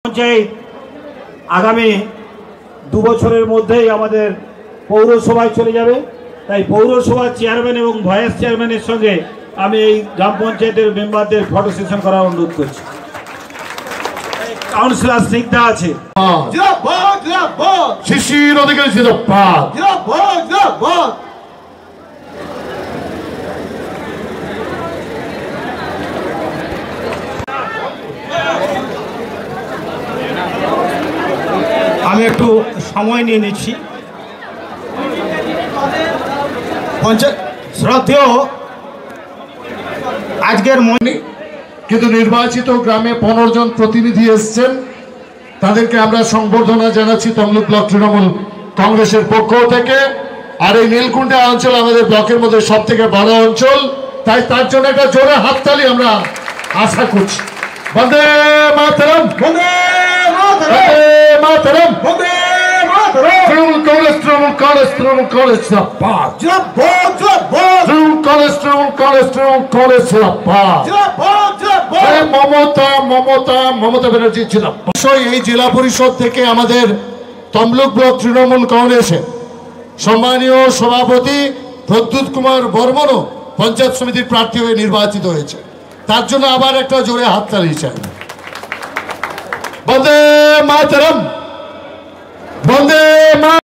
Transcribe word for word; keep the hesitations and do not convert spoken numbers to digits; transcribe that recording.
পঞ্চায়েত আগামী দু বছরের মধ্যেই আমাদের পৌরসভায় চলে যাবে। তাই পৌরসভার চেয়ারম্যান এবং ভাইস চেয়ারম্যানের সঙ্গে আমি এই গ্রাম পঞ্চায়েতের মেম্বারদের ফটো সেশন করার অনুরোধ করছি। কাউন্সিলর স্নিগ্ধা আছে। শিশির অধিকারী জিন্দাবাদ। আমি একটু সময় নিয়ে নিচ্ছি। পঞ্চায়েত শ্রদ্ধেয় আজকের মনে কিন্তু নির্বাচিত গ্রামে পনেরো জন প্রতিনিধি এসছেন, তাদেরকে আমরা সংবর্ধনা জানাচ্ছি তমলুক ব্লক তৃণমূল কংগ্রেসের পক্ষ থেকে। আর এই নীলকুণ্ডা অঞ্চল আমাদের ব্লকের মধ্যে সব থেকে বড় অঞ্চল, তাই তার জন্য একটা জোরে হাততালি আমরা আশা করছি। বন্দে মাতরম, বন্দে মাতরম, বন্দে মাতরম। তৃণমূল কংগ্রেস, তৃণমূল কংগ্রেস, তৃণমূল কংগ্রেস জিন্দাবাদ। তৃণমূল কংগ্রেস, তৃণমূল কংগ্রেস, তৃণমূল কংগ্রেস জিন্দাবাদ। মমতা মমতা মমতা ব্যানার্জি জিন্দাবাদ। এই জেলা পরিষদ থেকে আমাদের তমলুক ব্লক তৃণমূল কংগ্রেসের সম্মানীয় সভাপতি প্রদ্যুৎ কুমার বর্মনও পঞ্চায়েত সমিতির প্রার্থী হয়ে নির্বাচিত হয়েছে। তার জন্য আবার একটা জোরে হাততালি চাই। বন্দে মাতরম, বন্দে